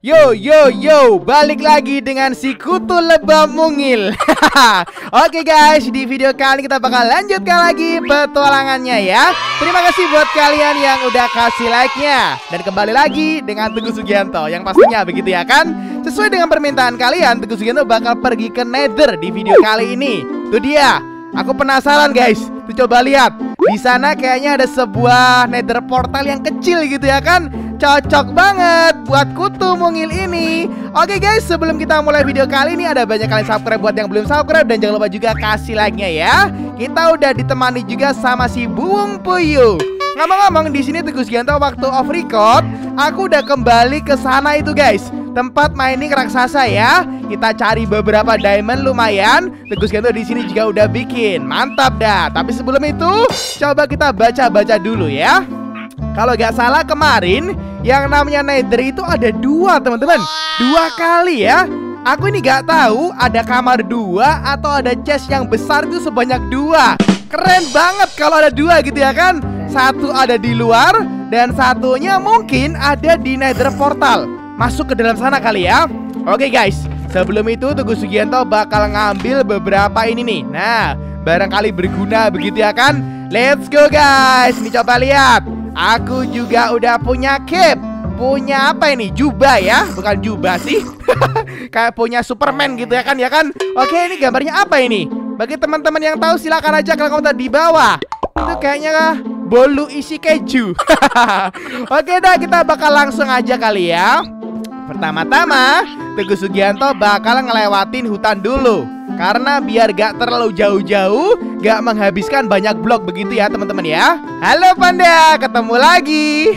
Yo, balik lagi dengan si kutu lebah mungil. Oke guys, di video kali ini kita bakal lanjutkan lagi petualangannya ya. Terima kasih buat kalian yang udah kasih like-nya. Dan kembali lagi dengan Teguh Sugianto, yang pastinya begitu ya kan. Sesuai dengan permintaan kalian, Teguh Sugianto bakal pergi ke Nether di video kali ini. Itu dia. Aku penasaran guys. Tuh coba lihat. Di sana kayaknya ada sebuah Nether portal yang kecil gitu ya kan. Cocok banget buat kutu mungil ini. Oke guys, sebelum kita mulai video kali ini, ada banyak kalian subscribe buat yang belum subscribe. Dan jangan lupa juga kasih like-nya ya. Kita udah ditemani juga sama si Buung Puyuh. Ngomong-ngomong, di sini Teguh Sugianto waktu off record, aku udah kembali ke sana itu guys, tempat mining raksasa ya. Kita cari beberapa diamond lumayan. Teguh Sugianto di sini juga udah bikin. Mantap dah. Tapi sebelum itu, coba kita baca-baca dulu ya. Kalau gak salah kemarin yang namanya Nether itu ada dua teman-teman. Dua kali ya. Aku ini gak tahu ada kamar dua atau ada chest yang besar itu sebanyak dua. Keren banget kalau ada dua gitu ya kan. Satu ada di luar dan satunya mungkin ada di Nether portal. Masuk ke dalam sana kali ya. Oke guys, sebelum itu Teguh Sugianto bakal ngambil beberapa ini nih. Nah, barangkali berguna begitu ya kan. Let's go guys. Nih coba lihat. Aku juga udah punya cape. Punya apa ini? Jubah ya? Bukan jubah sih. Kayak punya Superman gitu ya kan Oke, ini gambarnya apa ini? Bagi teman-teman yang tahu silakan aja kalau komentar di bawah. Itu kayaknya bolu isi keju. Oke dah, kita bakal langsung aja kali ya. Pertama-tama Teguh Sugianto bakal ngelewatin hutan dulu. Karena biar gak terlalu jauh-jauh, gak menghabiskan banyak blok begitu ya teman-teman ya. Halo Panda, ketemu lagi.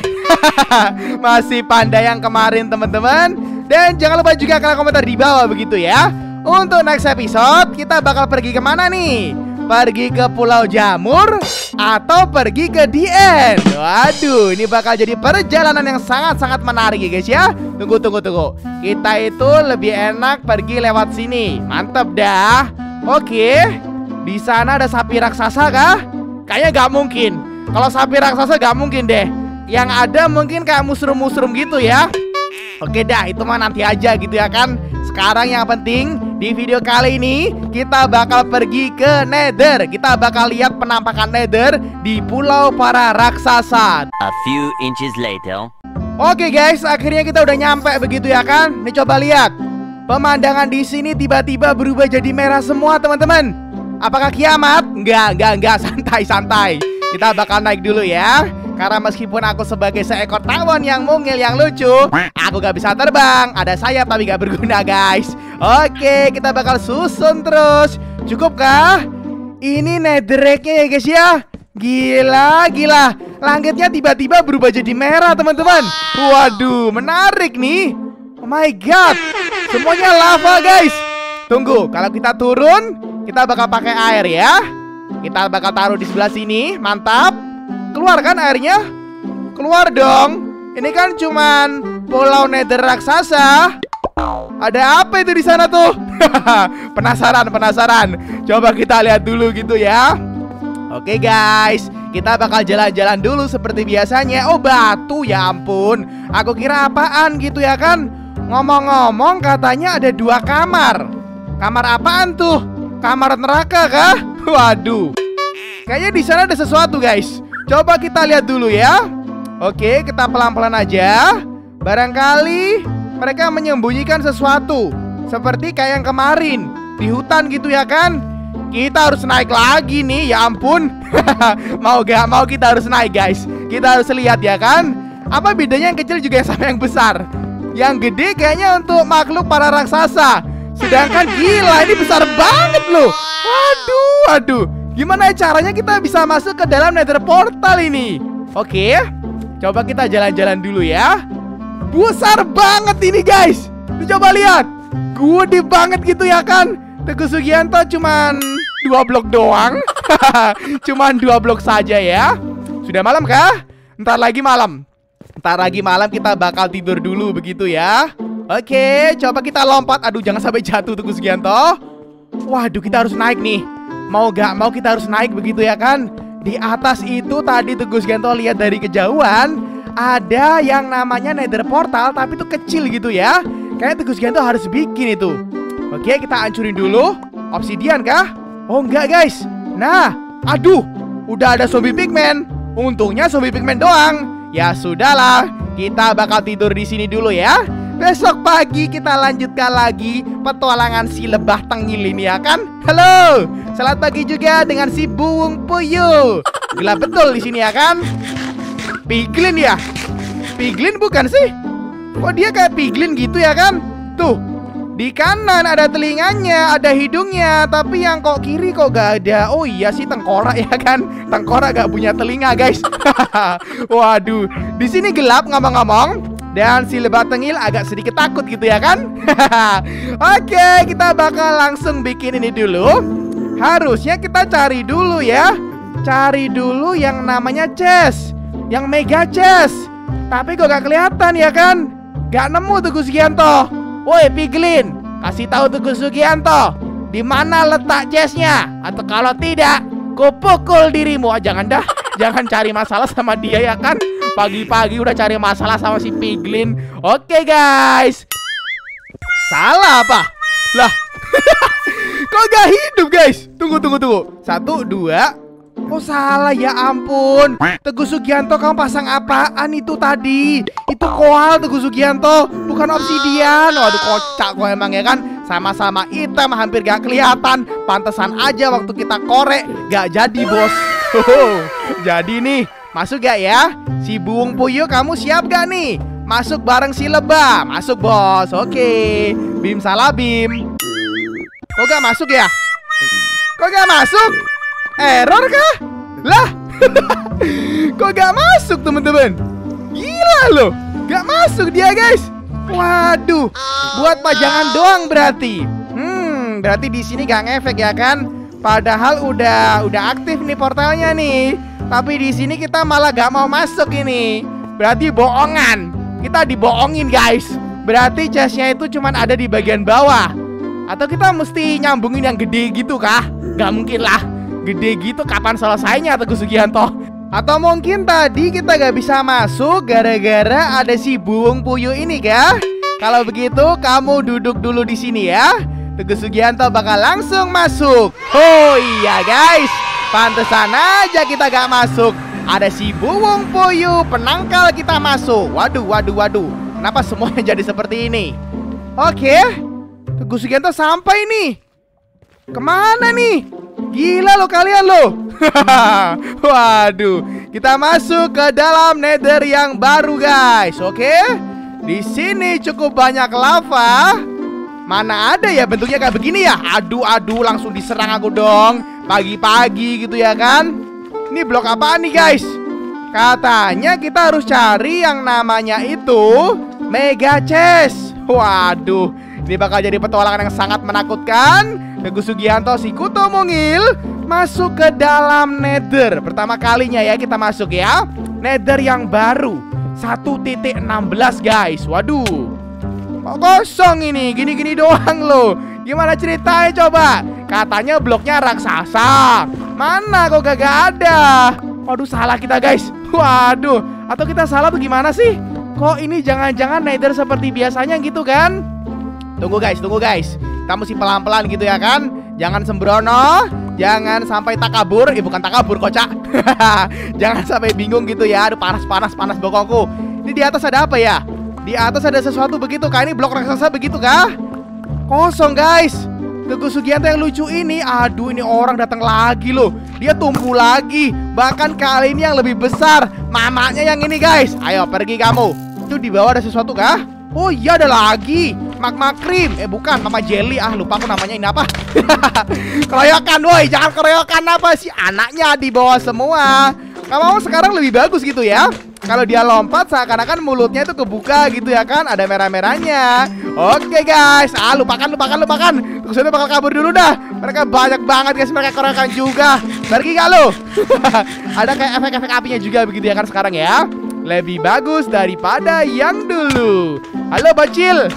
Masih Panda yang kemarin teman-teman. Dan jangan lupa juga kalian komentar di bawah begitu ya. Untuk next episode kita bakal pergi kemana nih? Pergi ke Pulau Jamur atau pergi ke The End? Waduh, ini bakal jadi perjalanan yang sangat-sangat menarik ya guys ya. Tunggu. Kita itu lebih enak pergi lewat sini. Mantap dah. Oke. Di sana ada sapi raksasa kah? Kayaknya gak mungkin. Kalau sapi raksasa gak mungkin deh. Yang ada mungkin kayak mushroom-mushroom gitu ya. Oke dah, itu mah nanti aja gitu ya kan. Sekarang yang penting di video kali ini kita bakal pergi ke Nether. Kita bakal lihat penampakan Nether di Pulau Para Raksasa. A few inches later. Oke guys, akhirnya kita udah nyampe begitu ya kan. Nih coba lihat. Pemandangan di sini tiba-tiba berubah jadi merah semua teman-teman. Apakah kiamat? Enggak, santai. Kita bakal naik dulu ya. Karena meskipun aku sebagai seekor tawon yang mungil yang lucu, aku gak bisa terbang. Ada sayap tapi gak berguna guys. Oke, kita bakal susun terus. Cukupkah? Ini netherrack-nya ya guys ya. Gila. Langitnya tiba-tiba berubah jadi merah teman-teman. Waduh, menarik nih. Oh my god. Semuanya lava guys. Tunggu, kalau kita turun, kita bakal pakai air ya. Kita bakal taruh di sebelah sini. Mantap. Keluar kan airnya? Keluar dong. Ini kan cuman pulau Nether raksasa. Ada apa itu di sana tuh? Penasaran. Coba kita lihat dulu gitu ya. Oke guys, kita bakal jalan-jalan dulu seperti biasanya. Oh batu, ya ampun. Aku kira apaan gitu ya kan. Ngomong-ngomong katanya ada dua kamar. Kamar apaan tuh? Kamar neraka kah? Waduh. Kayaknya di sana ada sesuatu guys. Coba kita lihat dulu ya. Oke, kita pelan-pelan aja. Barangkali mereka menyembunyikan sesuatu. Seperti kayak yang kemarin di hutan gitu ya kan. Kita harus naik lagi nih, ya ampun. Mau gak mau kita harus naik guys. Kita harus lihat ya kan. Apa bedanya yang kecil juga sama yang besar? Yang gede kayaknya untuk makhluk para raksasa. Sedangkan gila, ini besar banget loh. Waduh. Gimana caranya kita bisa masuk ke dalam Nether portal ini? Oke, coba kita jalan-jalan dulu ya. Besar banget ini guys. Coba lihat. Gede banget gitu ya kan. Teguh Sugianto cuman 2 blok doang. Cuman 2 blok saja ya. Sudah malam kah? Ntar lagi malam kita bakal tidur dulu begitu ya. Oke, coba kita lompat. Aduh, jangan sampai jatuh Teguh Sugianto. Waduh, kita harus naik nih. Mau gak mau kita harus naik begitu ya kan. Di atas itu tadi Teguh Sugianto lihat dari kejauhan ada yang namanya nether portal, tapi itu kecil gitu ya. Kayaknya Teguh Sugianto harus bikin itu. Oke, kita hancurin dulu. Obsidian kah? Oh enggak guys. Nah, aduh, udah ada zombie pigman. Untungnya zombie pigman doang. Ya sudahlah, kita bakal tidur di sini dulu ya. Besok pagi kita lanjutkan lagi petualangan si lebah tengil ini ya kan? Halo, selamat pagi juga dengan si Buung Puyuh. Gelap betul di sini ya kan? Piglin ya? Piglin bukan sih? Kok dia kayak piglin gitu ya kan? Tuh, di kanan ada telinganya, ada hidungnya, tapi yang kok kiri kok gak ada. Oh iya sih, tengkorak ya kan? Tengkorak gak punya telinga guys. Waduh, di sini gelap ngomong-ngomong. Dan si lebah tengil agak sedikit takut gitu ya kan? Oke, kita bakal langsung bikin ini dulu. Harusnya kita cari dulu ya. Cari dulu yang namanya chest, yang mega chest. Tapi kok gak kelihatan ya kan? Gak nemu Teguh Sugianto. Woi Piglin, kasih tahu Teguh Sugianto di mana letak chestnya. Atau kalau tidak, ku pukul dirimu. Jangan dah, jangan cari masalah sama dia ya kan? Pagi-pagi udah cari masalah sama si Piglin. Oke guys. Salah apa? Lah kok gak hidup guys? Tunggu. 1, 2. Oh salah, ya ampun. Teguh Sugianto, kamu pasang apaan itu tadi? Itu koal Teguh Sugianto, bukan obsidian. Waduh kocak kok emang ya kan. Sama-sama hitam, hampir gak kelihatan. Pantesan aja waktu kita korek gak jadi bos. Jadi nih, masuk gak ya? Si Buung Puyuh, kamu siap gak nih? Masuk bareng si lebah. Masuk bos. Oke. Bim salah Bim. Kok gak masuk ya? Kok gak masuk? Error kah? Lah kok gak masuk teman-teman? Gila loh, gak masuk dia guys. Waduh, buat pajangan doang berarti. Berarti di sini gak ngefek ya kan? Padahal udah aktif nih portalnya nih. Tapi di sini kita malah gak mau masuk ini. Berarti bohongan. Kita dibohongin guys. Berarti chestnya itu cuman ada di bagian bawah. Atau kita mesti nyambungin yang gede gitu kah? Gak mungkin lah. Gede gitu kapan selesainya Teguh Sugianto? Atau mungkin tadi kita gak bisa masuk gara-gara ada si Buung Puyuh ini kah? Kalau begitu kamu duduk dulu di sini ya. Teguh Sugianto bakal langsung masuk. Oh iya guys, pantesan aja kita gak masuk. Ada si Buung Puyuh penangkal kita masuk. Waduh. Kenapa semuanya jadi seperti ini? Oke, Teguh Sugianto sampai nih. Kemana nih? Gila lo kalian lo. Waduh, kita masuk ke dalam nether yang baru guys. Oke, di sini cukup banyak lava. Mana ada ya bentuknya kayak begini ya? Aduh, langsung diserang aku dong. Pagi-pagi gitu ya kan? Ini blok apaan nih guys? Katanya kita harus cari yang namanya itu mega chest. Waduh, ini bakal jadi petualangan yang sangat menakutkan. Teguh Sugianto si Kuto Mungil masuk ke dalam nether. Pertama kalinya ya kita masuk ya. Nether yang baru 1.16 guys. Waduh, kok kosong ini, gini-gini doang loh. Gimana ceritanya coba? Katanya bloknya raksasa. Mana kok gak ada? Waduh, salah kita guys. Waduh, atau kita salah tuh gimana sih? Kok ini jangan-jangan nether seperti biasanya gitu kan? Tunggu guys. Kita mesti pelan-pelan gitu ya kan? Jangan sembrono, jangan sampai takabur. Bukan takabur kocak. Jangan sampai bingung gitu ya. Aduh, panas bokongku. Ini di atas ada apa ya? Di atas ada sesuatu begitu kah? Ini blok raksasa begitu kah? Kosong guys. Teguh Sugianto yang lucu ini. Aduh, ini orang datang lagi loh. Dia tumbuh lagi. Bahkan kali ini yang lebih besar. Mamanya yang ini guys. Ayo pergi kamu. Itu di bawah ada sesuatu kah? Oh iya, ada lagi. Magma cream. Bukan, Mama Jelly. Lupa aku namanya ini apa. Keroyokan, woi. Jangan keroyokan apa sih. Anaknya di bawah semua. Kamu sekarang lebih bagus gitu ya. Kalau dia lompat seakan-akan mulutnya itu kebuka gitu ya kan. Ada merah-merahnya. Oke guys. Lupakan. Terus ini bakal kabur dulu dah. Mereka banyak banget guys. Mereka keroyokan juga. Pergi gak lo? Ada kayak efek-efek apinya juga begitu ya kan sekarang ya. Lebih bagus daripada yang dulu. Halo bocil.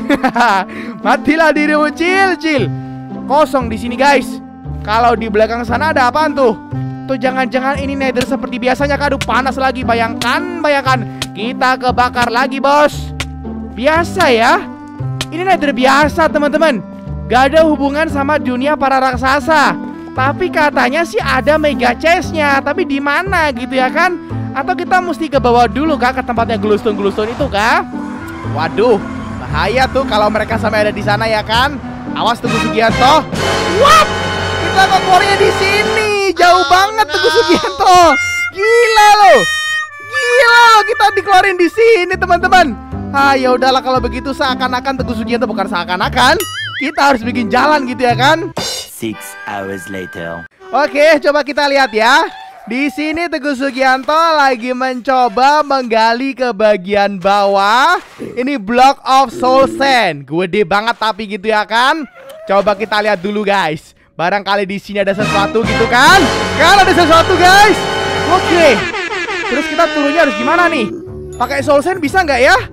Matilah dirimu Cil. Kosong di sini guys. Kalau di belakang sana ada apaan tuh? Tuh jangan-jangan ini nether seperti biasanya. Aduh, panas lagi. Bayangkan Kita kebakar lagi, bos. Biasa ya. Ini nether biasa, teman-teman. Gak ada hubungan sama dunia para raksasa. Tapi katanya sih ada mega chest-nya. Tapi di mana gitu ya kan? Atau kita mesti ke bawah dulu kah, ke tempatnya glowstone itu kah? Waduh, bahaya tuh kalau mereka sampai ada di sana ya kan? Awas Teguh Sugianto. What? Kita kok keluarnya di sini? Jauh banget Teguh Sugianto. Gila loh. Gila loh, kita dikeluarin di sini, teman-teman. Ah, ya udahlah kalau begitu, seakan-akan Teguh Sugianto, bukan seakan-akan, kita harus bikin jalan gitu ya kan? 6 hours later. Oke, coba kita lihat ya. Di sini Teguh Sugianto lagi mencoba menggali ke bagian bawah. Ini block of soul sand. Gede banget tapi gitu ya kan? Coba kita lihat dulu guys. Barangkali di sini ada sesuatu gitu kan? Kan ada sesuatu guys. Oke. Terus kita turunnya harus gimana nih? Pakai soul sand bisa nggak ya?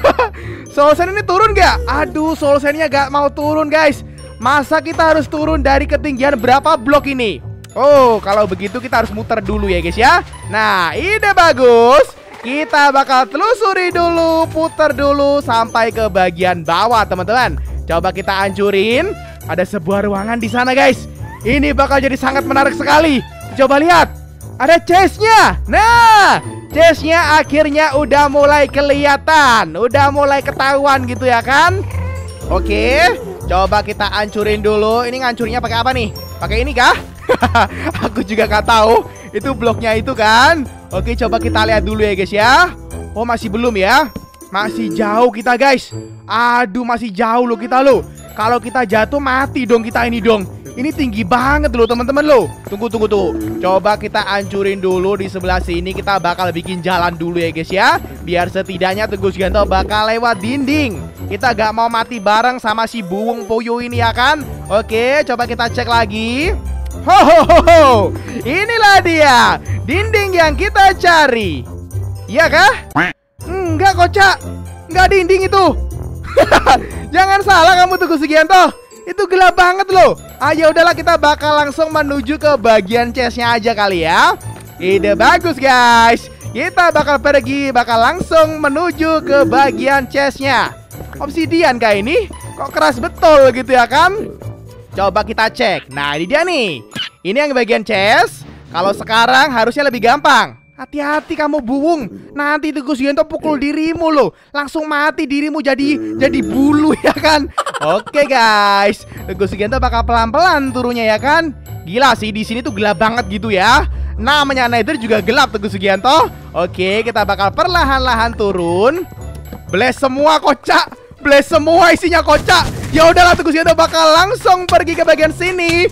Soul sand ini turun nggak? Aduh, soul sandnya nggak mau turun guys. Masa kita harus turun dari ketinggian berapa blok ini? Oh, kalau begitu kita harus muter dulu ya guys ya. Nah, ide bagus. Kita bakal telusuri dulu, putar dulu sampai ke bagian bawah teman-teman. Coba kita hancurin. Ada sebuah ruangan di sana guys. Ini bakal jadi sangat menarik sekali. Coba lihat. Ada chestnya. Nah, chestnya akhirnya udah mulai kelihatan. Udah mulai ketahuan gitu ya kan. Oke, coba kita hancurin dulu. Ini ngancurinnya pakai apa nih? Pakai ini kah? Aku juga gak tahu. Itu bloknya itu kan. Oke, coba kita lihat dulu ya guys ya. Oh, masih belum ya. Masih jauh kita guys. Aduh, masih jauh loh kita loh. Kalau kita jatuh mati dong kita ini dong. Ini tinggi banget loh teman-teman loh. Tunggu. Coba kita hancurin dulu di sebelah sini. Kita bakal bikin jalan dulu ya guys ya. Biar setidaknya Teguh Sugianto bakal lewat dinding. Kita gak mau mati bareng sama si buung puyuh ini ya kan. Oke, coba kita cek lagi. Ho, inilah dia dinding yang kita cari. Iya kah? Enggak kocak. Enggak dinding itu. Jangan salah kamu Teguh Sugianto. Itu gelap banget loh. Ayo udahlah, kita bakal langsung menuju ke bagian chestnya aja kali ya. Ide bagus guys. Kita bakal pergi, bakal langsung menuju ke bagian chestnya. Obsidian kah ini? Kok keras betul gitu ya kan? Coba kita cek. Nah, ini dia nih. Ini yang bagian chest. Kalau sekarang harusnya lebih gampang. Hati-hati kamu buung. Nanti Teguh Sugianto pukul dirimu loh. Langsung mati dirimu jadi bulu ya kan. Oke guys. Teguh Sugianto bakal pelan-pelan turunnya ya kan. Gila sih, di sini tuh gelap banget gitu ya. Namanya Nether juga gelap Teguh Sugianto. Oke, kita bakal perlahan-lahan turun. Blast semua kocak. Blast semua isinya kocak. Ya udahlah, Teguh Sugianto bakal langsung pergi ke bagian sini.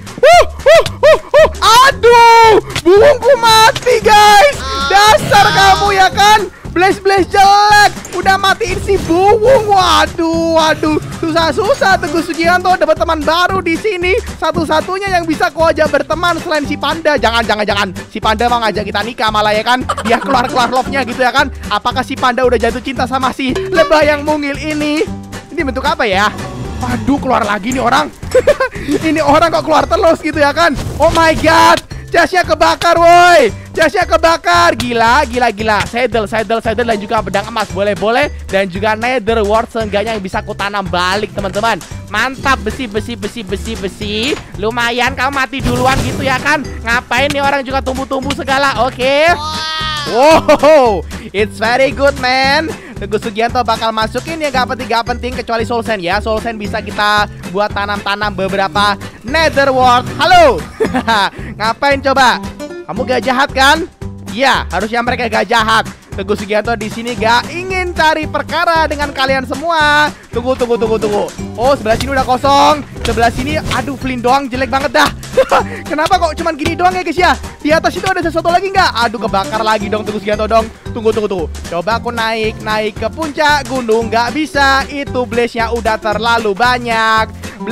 Aduh, buungku mati guys. Dasar kamu ya kan. Blast jelek. Udah matiin si buung. Waduh. Susah-susah Teguh Sugianto dapat teman baru di sini. Satu-satunya yang bisa ku ajak berteman selain si Panda. Jangan. Si Panda mau ngajak kita nikah malah ya kan. Dia keluar love-nya gitu ya kan. Apakah si Panda udah jatuh cinta sama si lebah yang mungil ini? Ini bentuk apa ya? Waduh, keluar lagi nih orang. Ini orang kok keluar terus gitu ya kan. Oh my god, chestnya kebakar woi. Chestnya kebakar. Gila. Saddle dan juga pedang emas. Boleh. Dan juga nether wart seenggaknya yang bisa ku tanam balik teman-teman. Mantap, besi. Lumayan kamu mati duluan gitu ya kan. Ngapain nih orang juga tumbuh-tumbuh segala. Oke. Wow, it's very good man. Teguh Sugianto bakal masukin yang gak penting kecuali soul sand ya. Soul sand bisa kita buat tanam beberapa nether wart. Halo. Ngapain coba? Kamu gak jahat kan? Iya, harusnya mereka gak jahat. Teguh Sugianto di sini gak ingin cari perkara dengan kalian semua. Tunggu. Oh, sebelah sini udah kosong. Sebelah sini, aduh, flint doang jelek banget dah. Kenapa kok cuman gini doang ya guys ya? Di atas itu ada sesuatu lagi nggak? Aduh, kebakar lagi dong Teguh Sugianto dong. Tunggu. Coba aku naik ke puncak gunung. Nggak bisa, itu blaze-nya udah terlalu banyak.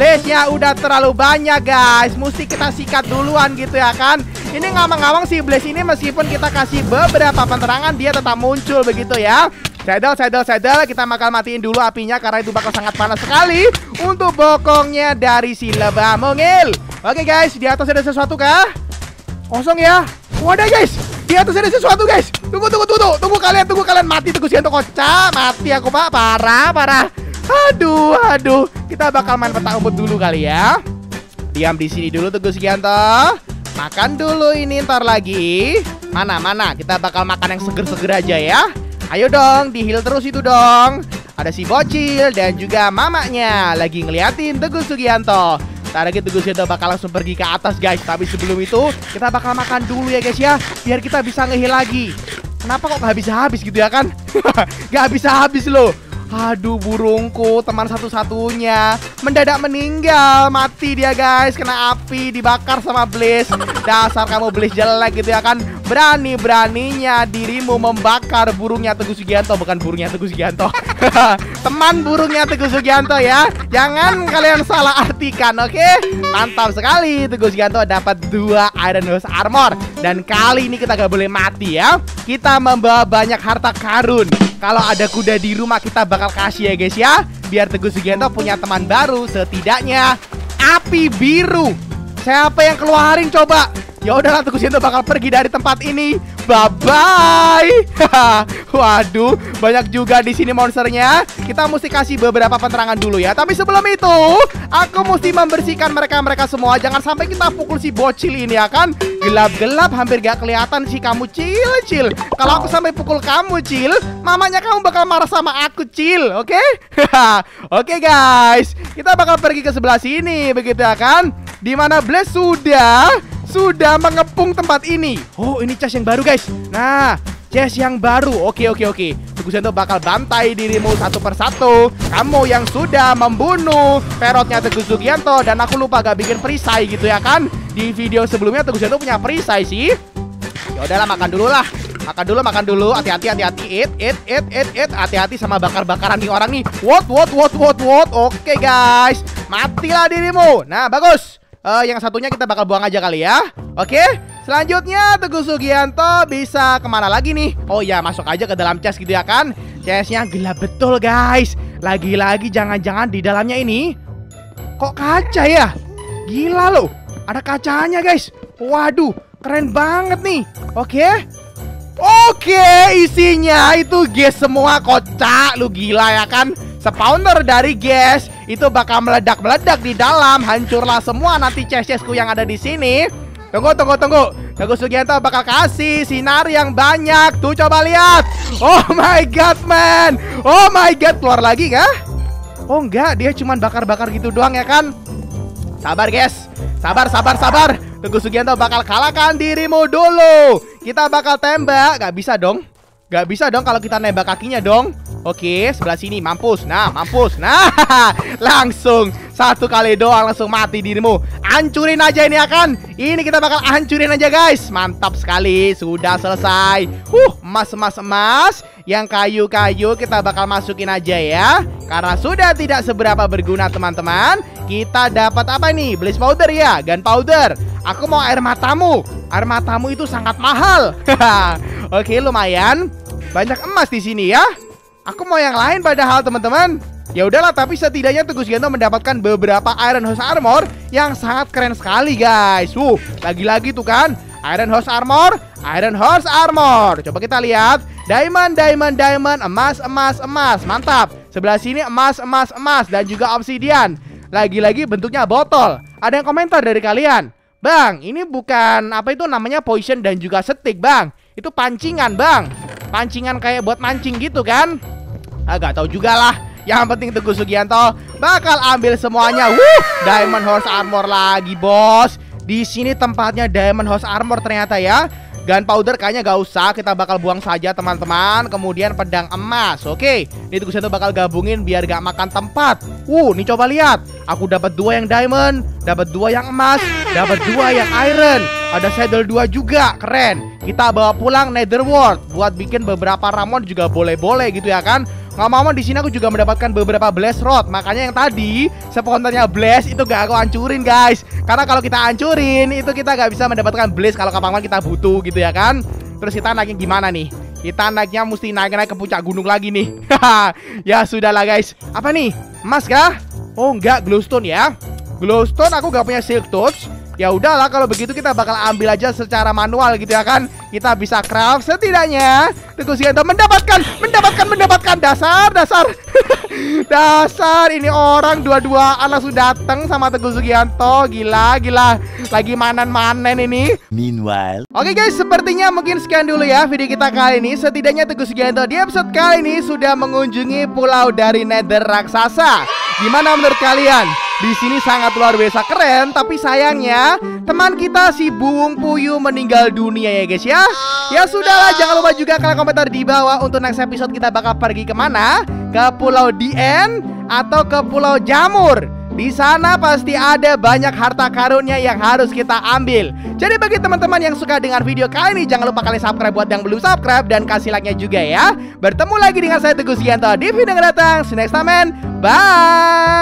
Guys. Mesti kita sikat duluan gitu ya kan. Ini ngawang-ngawang si blaze ini meskipun kita kasih beberapa penerangan, dia tetap muncul begitu ya. Saddle, kita bakal matiin dulu apinya karena itu bakal sangat panas sekali untuk bokongnya dari si lebah mungil. Oke guys, di atas ada sesuatu kah? Kosong ya. Wadah guys, di Di atas ada sesuatu guys. Tunggu kalian mati Teguh Sugianto kocak. Mati aku pak, parah. Aduh. Kita bakal main petak umpet dulu kali ya. Diam di sini dulu Teguh Sugianto. Makan dulu ini ntar lagi. Mana? Kita bakal makan yang seger-seger aja ya. Ayo dong, di-heal terus itu dong. Ada si bocil dan juga mamanya lagi ngeliatin Teguh Sugianto. Ntar lagi Teguh Sugianto bakal langsung pergi ke atas guys. Tapi sebelum itu kita bakal makan dulu ya guys ya, biar kita bisa nge-heal lagi. Kenapa kok gak habis-habis gitu ya kan? Gak habis-habis loh. Aduh burungku, teman satu-satunya mendadak meninggal. Mati dia guys, kena api, dibakar sama Blaze. Dasar kamu Blaze jelek gitu ya kan. Berani-beraninya dirimu membakar burungnya Teguh Sugianto. Bukan burungnya Teguh Sugianto. Teman burungnya Teguh Sugianto ya. Jangan kalian salah artikan, oke? Mantap sekali, Teguh Sugianto dapat 2 Iron Horse Armor. Dan kali ini kita gak boleh mati ya. Kita membawa banyak harta karun. Kalau ada kuda di rumah kita bakal kasih ya guys ya, biar Teguh Sugianto punya teman baru, setidaknya api biru. Siapa yang keluarin coba? Ya udahlah, Teguh Sugianto bakal pergi dari tempat ini. Bye-bye. Waduh, banyak juga di sini monsternya. Kita mesti kasih beberapa penerangan dulu ya. Tapi sebelum itu, aku mesti membersihkan mereka semua. Jangan sampai kita pukul si bocil ini ya kan. Gelap-gelap hampir gak kelihatan sih kamu Cil. Kalau aku sampai pukul kamu Cil, mamanya kamu bakal marah sama aku Cil, oke? Oke guys, kita bakal pergi ke sebelah sini begitu ya kan. Dimana Blaze sudah mengepung tempat ini. Oh, ini chest yang baru guys. Nah, chest yang baru. Oke. Teguh Sugianto bakal bantai dirimu satu persatu. Kamu yang sudah membunuh perotnya Teguh Sugianto. Dan aku lupa gak bikin perisai gitu ya kan. Di video sebelumnya Teguh Sugianto punya perisai sih. Ya udahlah, makan dulu lah. Makan dulu. Hati-hati. Hati-hati sama bakar-bakaran nih orang nih. What. Oke guys, matilah dirimu. Nah, bagus. Yang satunya kita bakal buang aja kali ya. Oke, selanjutnya Teguh Sugianto bisa kemana lagi nih? Oh ya, masuk aja ke dalam chest gitu ya kan. Chestnya gelap betul guys. Lagi-lagi jangan-jangan di dalamnya ini kok kaca ya? Gila loh, ada kacanya guys. Waduh, keren banget nih. Oke, isinya itu gas semua, kocak. Lu gila ya kan? Spawner dari gas itu bakal meledak-meledak di dalam. Hancurlah semua nanti chest-chestku yang ada di sini. Tunggu. Teguh Sugianto bakal kasih sinar yang banyak. Tuh coba lihat. Oh my god man. Oh my god, keluar lagi kah? Oh enggak, dia cuman bakar-bakar gitu doang ya kan. Sabar guys. Sabar. Teguh Sugianto bakal kalahkan dirimu dulu. Kita bakal tembak. Gak bisa dong kalau kita nembak kakinya dong. Oke, sebelah sini mampus. Nah, langsung satu kali doang langsung mati dirimu. Hancurin aja ini ya kan. Ini kita bakal hancurin aja guys. Mantap sekali, sudah selesai. Emas. Yang kayu-kayu kita bakal masukin aja ya. Karena sudah tidak seberapa berguna teman-teman. Kita dapat apa nih? Blaze powder ya, gunpowder. Aku mau air matamu. Air matamu itu sangat mahal. Oke, lumayan. Banyak emas di sini ya. Aku mau yang lain padahal teman-teman. Ya udahlah, tapi setidaknya Teguh Sugianto mendapatkan beberapa Iron Horse Armor yang sangat keren sekali guys. Lagi-lagi tuh kan, Iron Horse Armor. Coba kita lihat. Diamond, emas. Mantap. Sebelah sini emas. Dan juga obsidian. Lagi-lagi bentuknya botol. Ada yang komentar dari kalian, Bang, ini bukan apa itu namanya poison dan juga stick bang. Itu pancingan bang. Pancingan kayak buat mancing gitu kan. Gak tahu juga lah. Yang penting Teguh Sugianto bakal ambil semuanya. Diamond Horse Armor lagi bos. Di sini tempatnya Diamond Horse Armor ternyata ya. Gunpowder kayaknya gak usah, kita bakal buang saja teman-teman. Kemudian pedang emas. Oke, ini Teguh Sugianto bakal gabungin biar gak makan tempat. Nih coba lihat. Aku dapat 2 yang diamond, dapat 2 yang emas, dapat 2 yang iron. Ada saddle 2 juga, keren. Kita bawa pulang netherworld buat bikin beberapa ramon juga boleh-boleh gitu ya kan. Ngomong-ngomong, di sini aku juga mendapatkan beberapa blaze rod. Makanya yang tadi spontannya blaze itu gak aku hancurin guys. Karena kalau kita hancurin itu kita gak bisa mendapatkan blaze kalau kapan-kapan kita butuh gitu ya kan. Terus kita naiknya gimana nih? Kita naiknya mesti naik ke puncak gunung lagi nih. Ya sudahlah guys. Apa nih? Emas kah? Oh enggak, glowstone ya. Glowstone aku gak punya silk touch. Ya udahlah, kalau begitu kita bakal ambil aja secara manual gitu ya kan. Kita bisa craft setidaknya. Teguh Sugianto mendapatkan dasar dasar ini orang dua-duaan langsung datang sama Teguh Sugianto. Gila. Lagi manen ini. Meanwhile. Oke guys, sepertinya mungkin sekian dulu ya video kita kali ini. Setidaknya Teguh Sugianto di episode kali ini sudah mengunjungi pulau dari Nether raksasa. Gimana menurut kalian? Di sini sangat luar biasa keren, tapi sayangnya teman kita si Buung Puyuh meninggal dunia ya guys ya. Ya sudahlah, jangan lupa juga kalian komentar di bawah untuk next episode kita bakal pergi kemana? Ke Pulau DN atau ke Pulau Jamur? Di sana pasti ada banyak harta karunnya yang harus kita ambil. Jadi bagi teman-teman yang suka dengan video kali ini, jangan lupa kalian subscribe buat yang belum subscribe dan kasih like-nya juga ya. Bertemu lagi dengan saya Teguh Sugianto di video yang akan datang. See you next time, man. Bye.